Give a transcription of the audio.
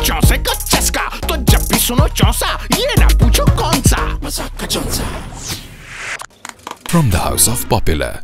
चौसे का चस्का, तो जब भी सुनो चौसा ये ना पूछो कौन सा। मजाक का Chausa. From the house of Popular,